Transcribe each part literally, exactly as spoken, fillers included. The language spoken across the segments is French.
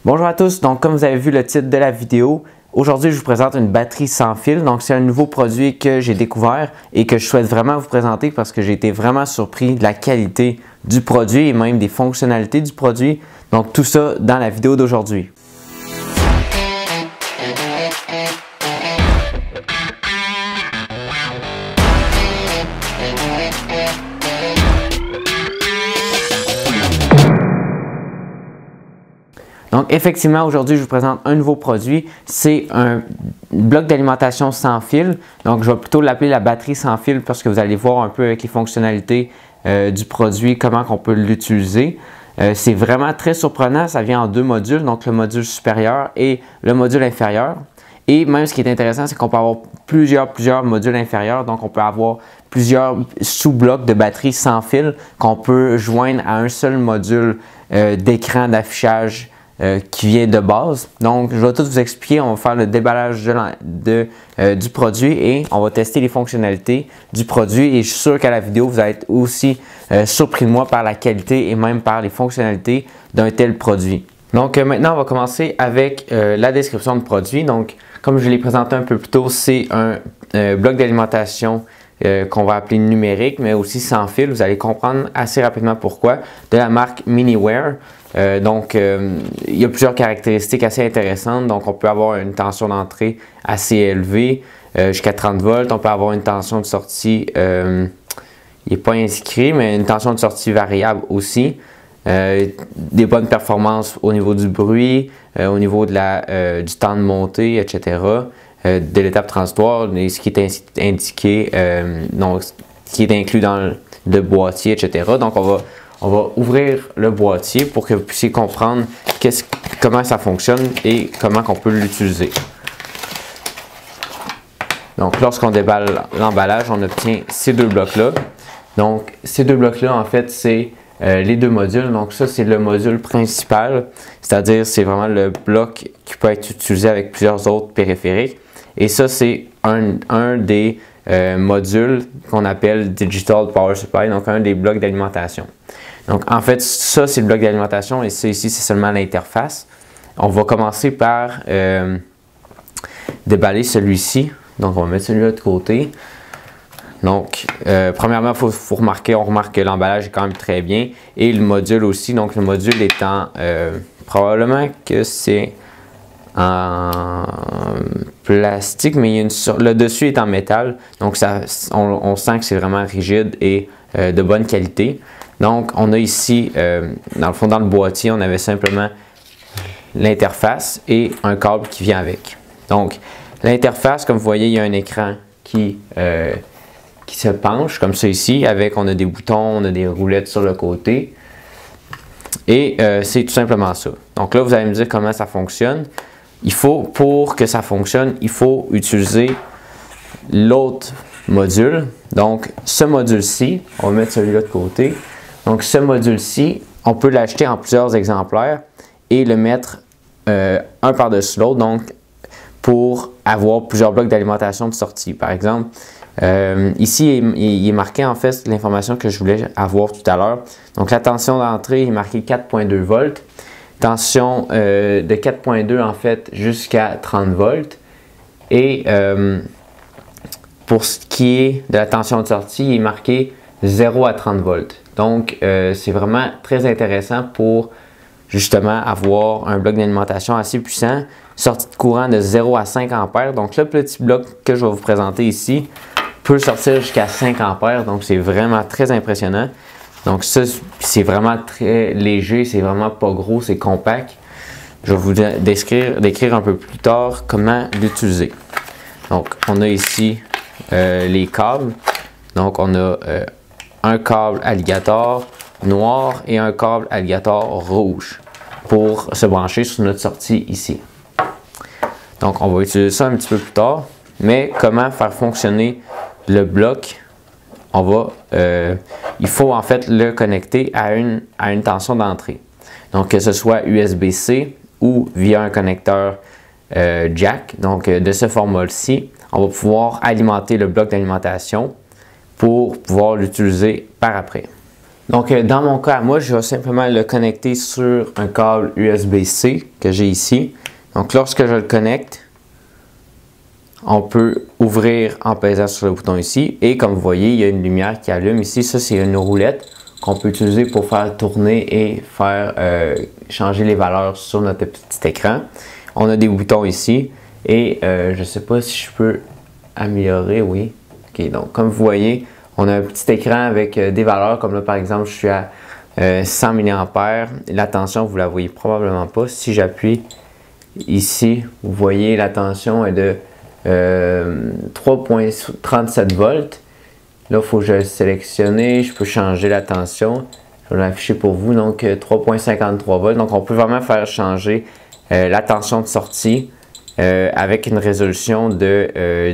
Bonjour à tous, donc comme vous avez vu le titre de la vidéo, aujourd'hui je vous présente une batterie sans fil. Donc c'est un nouveau produit que j'ai découvert et que je souhaite vraiment vous présenter parce que j'ai été vraiment surpris de la qualité du produit et même des fonctionnalités du produit. Donc tout ça dans la vidéo d'aujourd'hui. Donc effectivement, aujourd'hui, je vous présente un nouveau produit. C'est un bloc d'alimentation sans fil. Donc je vais plutôt l'appeler la batterie sans fil parce que vous allez voir un peu avec les fonctionnalités euh, du produit, comment on peut l'utiliser. Euh, c'est vraiment très surprenant. Ça vient en deux modules, donc le module supérieur et le module inférieur. Et même ce qui est intéressant, c'est qu'on peut avoir plusieurs, plusieurs modules inférieurs. Donc on peut avoir plusieurs sous-blocs de batterie sans fil qu'on peut joindre à un seul module euh, d'écran d'affichage Euh, qui vient de base. Donc, je vais tout vous expliquer. On va faire le déballage de, de, euh, du produit et on va tester les fonctionnalités du produit. Et je suis sûr qu'à la vidéo, vous allez être aussi euh, surpris de moi par la qualité et même par les fonctionnalités d'un tel produit. Donc, euh, maintenant, on va commencer avec euh, la description du produit. Donc, comme je l'ai présenté un peu plus tôt, c'est un euh, bloc d'alimentation Euh, qu'on va appeler numérique, mais aussi sans fil. Vous allez comprendre assez rapidement pourquoi, de la marque Miniware. Euh, donc, euh, il y a plusieurs caractéristiques assez intéressantes. Donc, on peut avoir une tension d'entrée assez élevée, euh, jusqu'à trente volts. On peut avoir une tension de sortie, euh, il n'est pas inscrit, mais une tension de sortie variable aussi. Euh, des bonnes performances au niveau du bruit, euh, au niveau de la, euh, du temps de montée, et cetera. Euh, de l'étape transitoire, ce qui est indiqué, euh, donc, ce qui est inclus dans le, le boîtier, et cetera. Donc, on va, on va ouvrir le boîtier pour que vous puissiez comprendre comment ça fonctionne et comment on peut l'utiliser. Donc, lorsqu'on déballe l'emballage, on obtient ces deux blocs-là. Donc, ces deux blocs-là, en fait, c'est euh, les deux modules. Donc, ça, c'est le module principal, c'est-à-dire c'est vraiment le bloc qui peut être utilisé avec plusieurs autres périphériques. Et ça, c'est un, un des euh, modules qu'on appelle Digital Power Supply, donc un des blocs d'alimentation. Donc, en fait, ça, c'est le bloc d'alimentation et ça, ici, c'est seulement l'interface. On va commencer par euh, déballer celui-ci. Donc, on va mettre celui-là de côté. Donc, euh, premièrement, il faut, faut remarquer, on remarque que l'emballage est quand même très bien. Et le module aussi, donc le module étant, euh, probablement que c'est en plastique, mais il y a une sur... le dessus est en métal, donc ça, on, on sent que c'est vraiment rigide et euh, de bonne qualité. Donc, on a ici, euh, dans le fond, dans le boîtier, on avait simplement l'interface et un câble qui vient avec. Donc, l'interface, comme vous voyez, il y a un écran qui, euh, qui se penche, comme ça ici, avec, on a des boutons, on a des roulettes sur le côté. Et euh, c'est tout simplement ça. Donc là, vous allez me dire comment ça fonctionne. Il faut, pour que ça fonctionne, il faut utiliser l'autre module. Donc, ce module-ci, on va mettre celui-là de côté. Donc, ce module-ci, on peut l'acheter en plusieurs exemplaires et le mettre euh, un par-dessus l'autre, donc pour avoir plusieurs blocs d'alimentation de sortie. Par exemple, euh, ici, il, il est marqué en fait l'information que je voulais avoir tout à l'heure. Donc, la tension d'entrée est marquée quatre virgule deux volts. Tension euh, de quatre virgule deux en fait jusqu'à trente volts. Et euh, pour ce qui est de la tension de sortie, il est marqué zéro à trente volts. Donc, euh, c'est vraiment très intéressant pour justement avoir un bloc d'alimentation assez puissant. Sortie de courant de zéro à cinq ampères. Donc, le petit bloc que je vais vous présenter ici peut sortir jusqu'à cinq ampères. Donc, c'est vraiment très impressionnant. Donc ça, c'est vraiment très léger, c'est vraiment pas gros, c'est compact. Je vais vous décrire, décrire un peu plus tard comment l'utiliser. Donc, on a ici euh, les câbles. Donc, on a euh, un câble alligator noir et un câble alligator rouge pour se brancher sur notre sortie ici. Donc, on va utiliser ça un petit peu plus tard. Mais comment faire fonctionner le bloc? On va, euh, il faut en fait le connecter à une, à une tension d'entrée. Donc, que ce soit U S B C ou via un connecteur euh, jack. Donc, euh, de ce format-ci, on va pouvoir alimenter le bloc d'alimentation pour pouvoir l'utiliser par après. Donc, euh, dans mon cas, moi, je vais simplement le connecter sur un câble U S B C que j'ai ici. Donc, lorsque je le connecte, on peut ouvrir en pesant sur le bouton ici. Et comme vous voyez, il y a une lumière qui allume ici. Ça, c'est une roulette qu'on peut utiliser pour faire tourner et faire euh, changer les valeurs sur notre petit écran. On a des boutons ici. Et euh, je ne sais pas si je peux améliorer, oui. Ok, donc comme vous voyez, on a un petit écran avec euh, des valeurs. Comme là, par exemple, je suis à euh, cent milliampères. La tension, vous ne la voyez probablement pas. Si j'appuie ici, vous voyez la tension est de Euh, trois virgule trente-sept volts. Là, il faut que je le sélectionne. Je peux changer la tension. Je vais l'afficher pour vous. Donc, trois virgule cinquante-trois volts. Donc, on peut vraiment faire changer euh, la tension de sortie euh, avec une résolution de euh,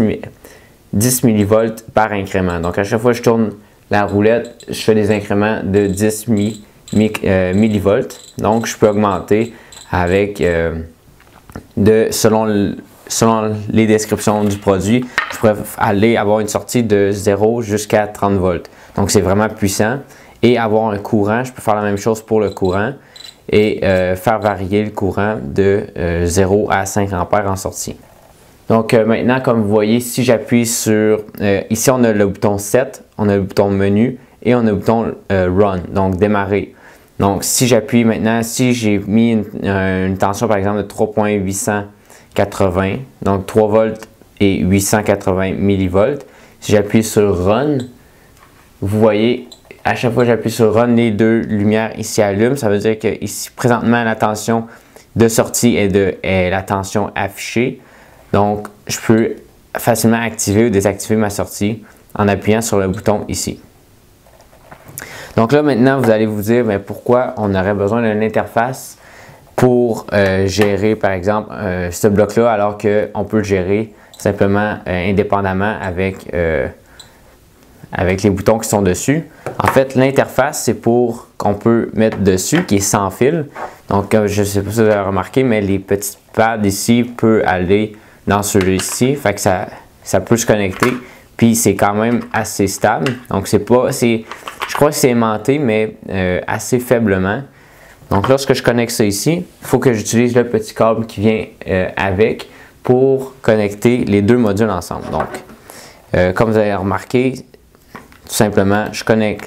dix millivolts par incrément. Donc, à chaque fois que je tourne la roulette, je fais des incréments de dix millivolts. Donc, je peux augmenter avec euh, de selon le Selon les descriptions du produit, je pourrais aller avoir une sortie de zéro jusqu'à trente volts. Donc, c'est vraiment puissant. Et avoir un courant, je peux faire la même chose pour le courant et euh, faire varier le courant de euh, zéro à cinq ampères en sortie. Donc, euh, maintenant, comme vous voyez, si j'appuie sur... Euh, ici, on a le bouton sept, on a le bouton menu et on a le bouton euh, Run, donc démarrer. Donc, si j'appuie maintenant, si j'ai mis une, euh, une tension, par exemple, de trois virgule huit cent quatre-vingts, donc trois volts et huit cent quatre-vingts millivolts. Si j'appuie sur Run, vous voyez, à chaque fois que j'appuie sur Run, les deux lumières ici allument. Ça veut dire que ici, présentement, la tension de sortie est, de, est la tension affichée. Donc, je peux facilement activer ou désactiver ma sortie en appuyant sur le bouton ici. Donc là, maintenant, vous allez vous dire, bien, pourquoi on aurait besoin d'une interface pour euh, gérer, par exemple, euh, ce bloc-là, alors qu'on peut le gérer simplement euh, indépendamment avec, euh, avec les boutons qui sont dessus. En fait, l'interface, c'est pour qu'on peut mettre dessus, qui est sans fil. Donc, euh, je ne sais pas si vous avez remarqué, mais les petites pads ici peuvent aller dans celui-ci. Fait que ça, ça peut se connecter. Puis, c'est quand même assez stable. Donc, c'est pas, c'est, je crois que c'est aimanté, mais euh, assez faiblement. Donc, lorsque je connecte ça ici, il faut que j'utilise le petit câble qui vient euh, avec pour connecter les deux modules ensemble. Donc, euh, comme vous avez remarqué, tout simplement, je connecte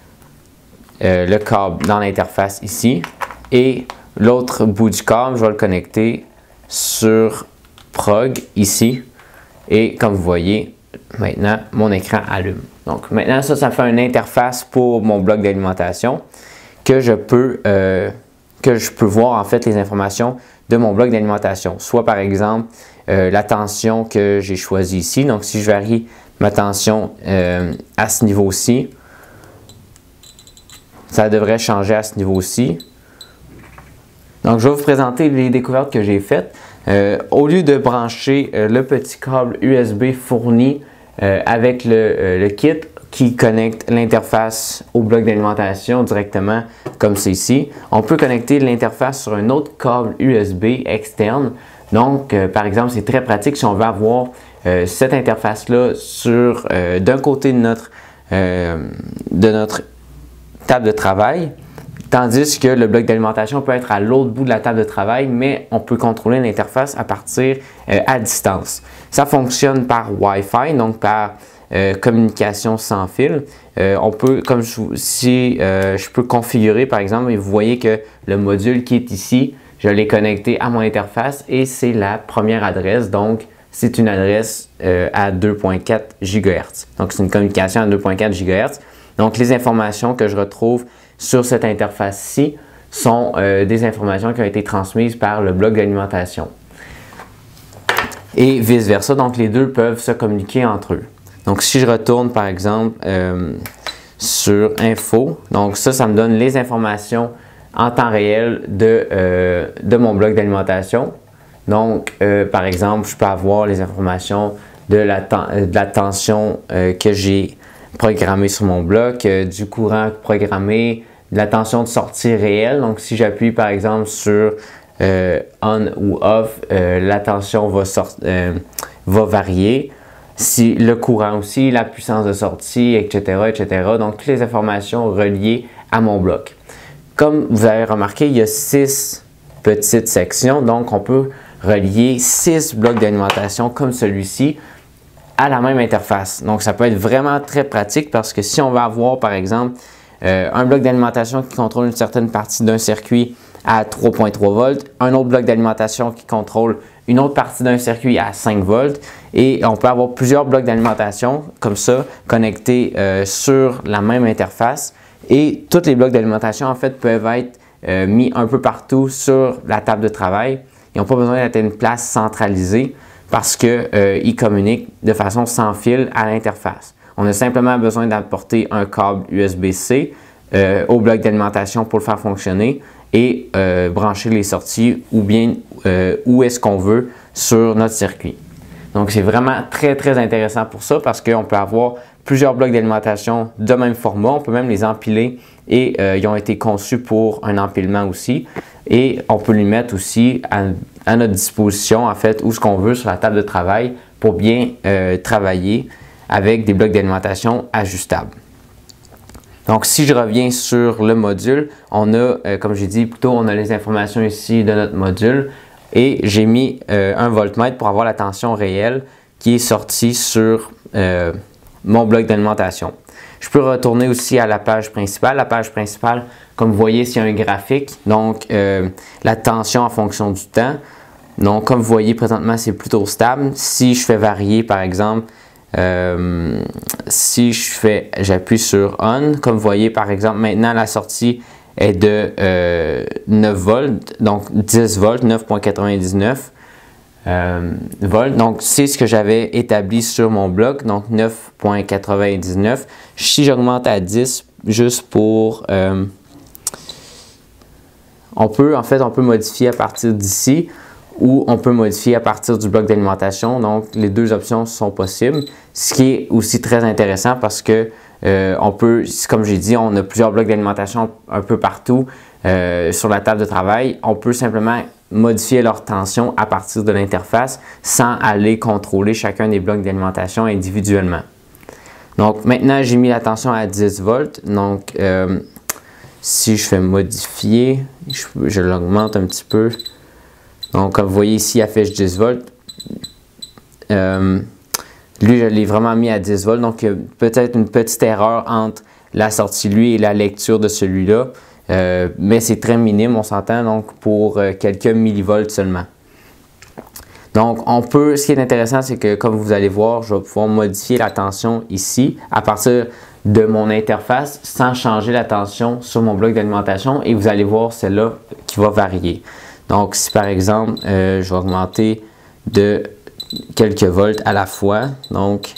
euh, le câble dans l'interface ici et l'autre bout du câble, je vais le connecter sur Prog ici. Et comme vous voyez, maintenant, mon écran allume. Donc, maintenant, ça, ça fait une interface pour mon bloc d'alimentation. Que je peux euh, que je peux voir en fait les informations de mon bloc d'alimentation. Soit par exemple euh, la tension que j'ai choisie ici. Donc si je varie ma tension euh, à ce niveau-ci, ça devrait changer à ce niveau-ci. Donc je vais vous présenter les découvertes que j'ai faites. Euh, au lieu de brancher euh, le petit câble U S B fourni euh, avec le, euh, le kit, qui connecte l'interface au bloc d'alimentation directement comme c'est ici. On peut connecter l'interface sur un autre câble U S B externe. Donc, euh, par exemple, c'est très pratique si on veut avoir euh, cette interface-là sur euh, d'un côté de notre, euh, de notre table de travail, tandis que le bloc d'alimentation peut être à l'autre bout de la table de travail, mais on peut contrôler l'interface à partir euh, à distance. Ça fonctionne par Wi-Fi, donc par Euh, communication sans fil. Euh, on peut, comme je, si euh, je peux configurer par exemple, et vous voyez que le module qui est ici, je l'ai connecté à mon interface et c'est la première adresse. Donc, c'est une adresse euh, à deux virgule quatre gigahertz. Donc, c'est une communication à deux virgule quatre gigahertz. Donc, les informations que je retrouve sur cette interface-ci sont euh, des informations qui ont été transmises par le bloc d'alimentation. Et vice-versa. Donc, les deux peuvent se communiquer entre eux. Donc, si je retourne, par exemple, euh, sur Info, donc ça, ça me donne les informations en temps réel de, euh, de mon bloc d'alimentation. Donc, euh, par exemple, je peux avoir les informations de la, de la tension euh, que j'ai programmée sur mon bloc, euh, du courant programmé, de la tension de sortie réelle. Donc, si j'appuie, par exemple, sur euh, On ou Off, euh, la tension va, euh, va varier. si le courant aussi, la puissance de sortie, et cetera, et cetera. Donc, toutes les informations reliées à mon bloc. Comme vous avez remarqué, il y a six petites sections, donc on peut relier six blocs d'alimentation comme celui-ci à la même interface. Donc, ça peut être vraiment très pratique parce que si on veut avoir, par exemple, euh, un bloc d'alimentation qui contrôle une certaine partie d'un circuit à trois virgule trois volts, un autre bloc d'alimentation qui contrôle une autre partie d'un circuit à cinq volts et on peut avoir plusieurs blocs d'alimentation comme ça connectés euh, sur la même interface et tous les blocs d'alimentation en fait peuvent être euh, mis un peu partout sur la table de travail. Ils n'ont pas besoin d'être à une place centralisée parce qu'ils euh, communiquent de façon sans fil à l'interface. On a simplement besoin d'apporter un câble U S B C euh, au bloc d'alimentation pour le faire fonctionner et euh, brancher les sorties ou bien euh, où est-ce qu'on veut sur notre circuit. Donc, c'est vraiment très, très intéressant pour ça parce qu'on peut avoir plusieurs blocs d'alimentation de même format. On peut même les empiler et euh, ils ont été conçus pour un empilement aussi. Et on peut les mettre aussi à, à notre disposition, en fait, où ce qu'on veut sur la table de travail pour bien euh, travailler avec des blocs d'alimentation ajustables. Donc, si je reviens sur le module, on a, euh, comme j'ai dit plus tôt, on a les informations ici de notre module et j'ai mis euh, un voltmètre pour avoir la tension réelle qui est sortie sur euh, mon bloc d'alimentation. Je peux retourner aussi à la page principale. La page principale, comme vous voyez, c'est un graphique, donc euh, la tension en fonction du temps. Donc, comme vous voyez, présentement, c'est plutôt stable. Si je fais varier, par exemple, Euh, si je fais, j'appuie sur On, comme vous voyez par exemple, maintenant la sortie est de euh, neuf volts, donc dix volts, neuf virgule quatre-vingt-dix-neuf euh, volts. Donc c'est ce que j'avais établi sur mon bloc, donc neuf virgule quatre-vingt-dix-neuf. Si j'augmente à dix, juste pour, euh, on peut en fait on peut modifier à partir d'ici. Ou on peut modifier à partir du bloc d'alimentation. Donc, les deux options sont possibles. Ce qui est aussi très intéressant parce que euh, on peut, comme j'ai dit, on a plusieurs blocs d'alimentation un peu partout euh, sur la table de travail. On peut simplement modifier leur tension à partir de l'interface sans aller contrôler chacun des blocs d'alimentation individuellement. Donc, maintenant, j'ai mis la tension à dix volts. Donc, euh, si je fais modifier, je, je l'augmente un petit peu. Donc, comme vous voyez ici, il affiche dix volts. Euh, lui, je l'ai vraiment mis à dix volts. Donc, il y a peut-être une petite erreur entre la sortie lui et la lecture de celui-là. Euh, mais c'est très minime, on s'entend, donc pour euh, quelques millivolts seulement. Donc, on peut, ce qui est intéressant, c'est que comme vous allez voir, je vais pouvoir modifier la tension ici à partir de mon interface sans changer la tension sur mon bloc d'alimentation. Et vous allez voir celle-là qui va varier. Donc, si par exemple, euh, je vais augmenter de quelques volts à la fois, donc,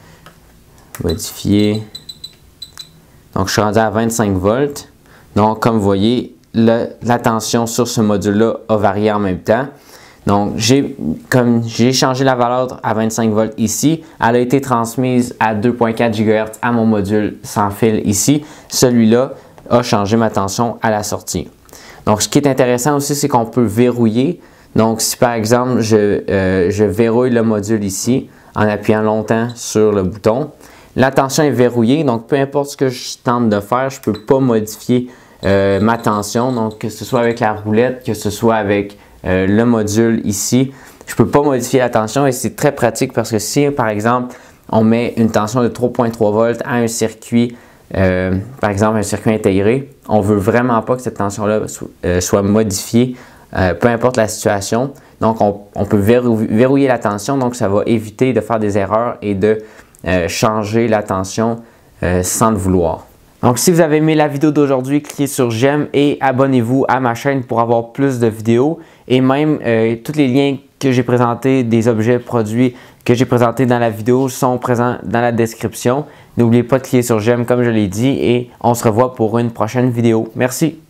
modifier. Donc, je suis rendu à vingt-cinq volts. Donc, comme vous voyez, le, la tension sur ce module-là a varié en même temps. Donc, j'ai comme j'ai changé la valeur à vingt-cinq volts ici, elle a été transmise à deux virgule quatre gigahertz à mon module sans fil ici. Celui-là a changé ma tension à la sortie. Donc, ce qui est intéressant aussi, c'est qu'on peut verrouiller. Donc, si par exemple, je, euh, je verrouille le module ici en appuyant longtemps sur le bouton, la tension est verrouillée. Donc, peu importe ce que je tente de faire, je ne peux pas modifier euh, ma tension. Donc, que ce soit avec la roulette, que ce soit avec euh, le module ici, je ne peux pas modifier la tension et c'est très pratique parce que si, par exemple, on met une tension de trois virgule trois volts à un circuit, Euh, par exemple un circuit intégré, on ne veut vraiment pas que cette tension-là so, euh, soit modifiée, euh, peu importe la situation. Donc, on, on peut verrou verrouiller la tension, donc ça va éviter de faire des erreurs et de euh, changer la tension euh, sans le vouloir. Donc, si vous avez aimé la vidéo d'aujourd'hui, cliquez sur j'aime et abonnez-vous à ma chaîne pour avoir plus de vidéos et même euh, tous les liens que j'ai présentés, des objets produits que j'ai présentés dans la vidéo sont présents dans la description. N'oubliez pas de cliquer sur j'aime comme je l'ai dit et on se revoit pour une prochaine vidéo. Merci!